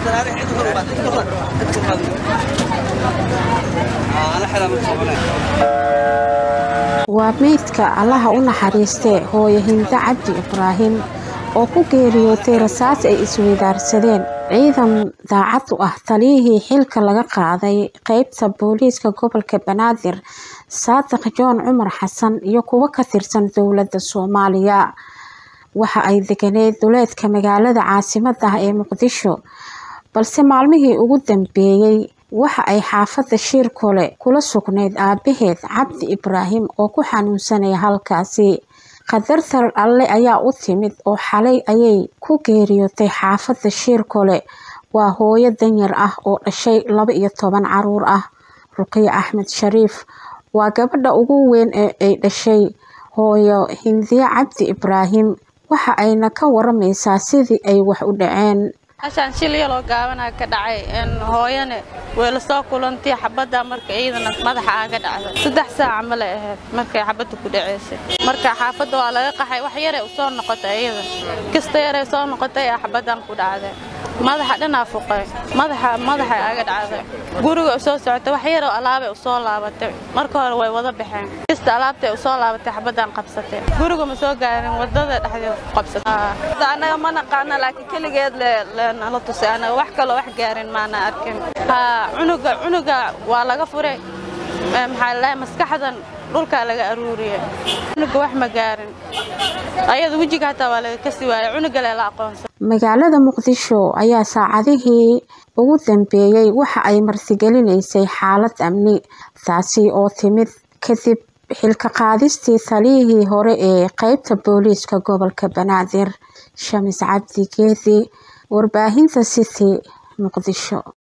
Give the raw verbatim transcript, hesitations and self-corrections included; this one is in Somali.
waa meydka allaha u naxariistay hooyo Hinda Cabdi Ibraahim oo ku geeriyootay rasaas ay isweydaarsadeen ciidan daacad u ah taliyihii xilka laga qaaday qaybta booliiska gobolka Banaadir Saadiq John Cumar Xasan iyo kuwa ka tirsan dowladda Soomaaliya waxa ay deganeed duleedka magaalada caasimadda ah ee Muqdisho balse maalmihii ugu dambeeyay waxa ay xaafadda Shirkole kula sugnayd aabaheed Cabdi Ibraahim oo ku xanuunsanay halkaasi qadartar alle ayaa u timid oo xalay ayay ku geeriyootay xaafadda Shirkole waa hooyo danyar ah oo dhashay laba iyo toban caruur ah Ruqiya Axmed Shariif waa gabadha ugu weyn ee ay dhashay hooyo Hinda Cabdi Ibraahim waxa ayna ka waramaysaa sidii ay wax u dhaceen عشان شيل يلو قابنا كدعي إن هوينا ولساق ولنتي حبدا مركا إيدنا مدح عقد عذا سدح ساعة عمله مركا حبته كدعيس مركا حافظوا على قحي وحيرة وصار نقطة أيضا كستيرة صار نقطة حبدا كدعذا مدح لنا فوقي مدح مدح عقد عذا جورو أساس عت وحيرة علابة وصار لعبة مركا هو وضب بحين كست علابة وصار لعبة حبدا قبسته جورو مسوق يعني وضد أحد قبسته أنا ما نقعنا لكن كل جد ل أنا لطس أنا وحكي له وحجارين معنا أركن عنق عنق ولا غفرة محل مسكحة رولك على أرورية عنق وحما جارين أيضا وجهك حتى ولا كسوة عنق لا قانص magaalada Muqdisho ayaa saacadihii ugu dambeeyay waxa ay martigelineysay xaalad amni taasi oo timid kadib xilka qaadistii taliyihii hore ee qaybta booliiska gobolka Banaadir Shamis Cabdi Geedi warbaahinta City Muqdisho.